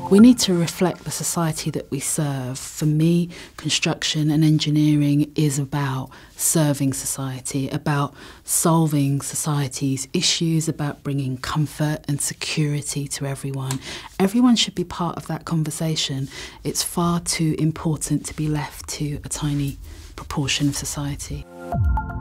We need to reflect the society that we serve. For me, construction and engineering is about serving society, about solving society's issues, about bringing comfort and security to everyone. Everyone should be part of that conversation. It's far too important to be left to a tiny proportion of society.